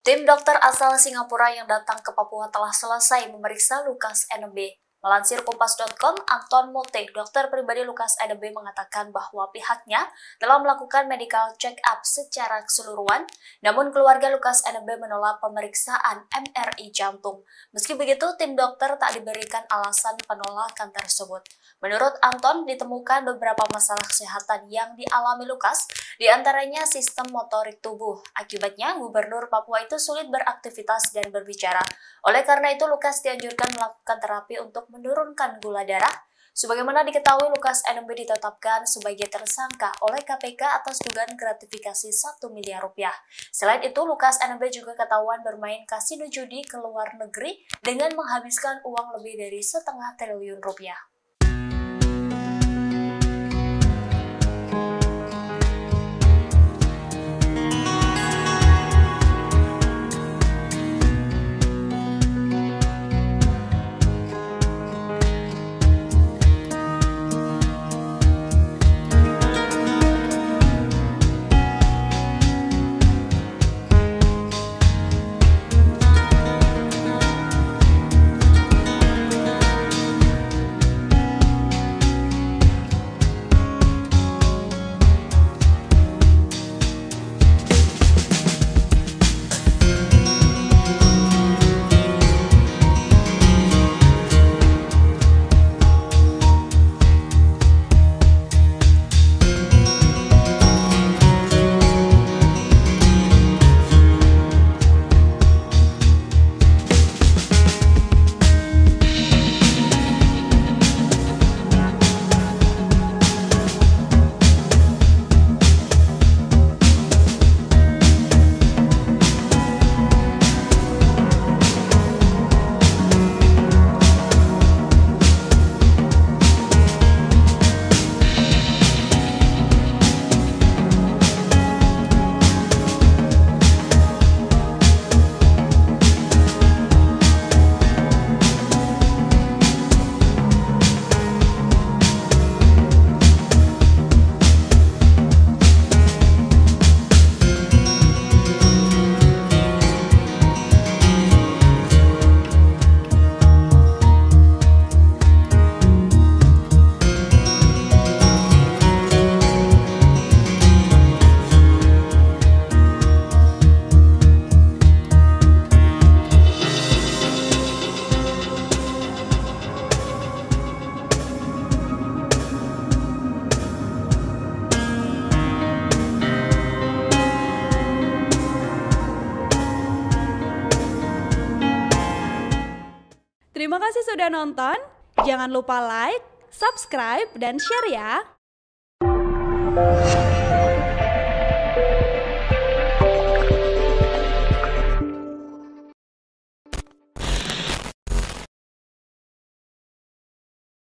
Tim dokter asal Singapura yang datang ke Papua telah selesai memeriksa Lukas NMB. Melansir Kompas.com, Anton Mote, dokter pribadi Lukas NMB mengatakan bahwa pihaknya telah melakukan medical check-up secara keseluruhan, namun keluarga Lukas NMB menolak pemeriksaan MRI jantung. Meski begitu, tim dokter tak diberikan alasan penolakan tersebut. Menurut Anton, ditemukan beberapa masalah kesehatan yang dialami Lukas, di antaranya sistem motorik tubuh. Akibatnya, Gubernur Papua itu sulit beraktivitas dan berbicara. Oleh karena itu, Lukas dianjurkan melakukan terapi untuk menurunkan gula darah. Sebagaimana diketahui, Lukas NMB ditetapkan sebagai tersangka oleh KPK atas dugaan gratifikasi 1 miliar rupiah. Selain itu, Lukas NMB juga ketahuan bermain kasino judi ke luar negeri dengan menghabiskan uang lebih dari setengah triliun rupiah. Terima kasih sudah nonton. Jangan lupa like, subscribe, dan share ya.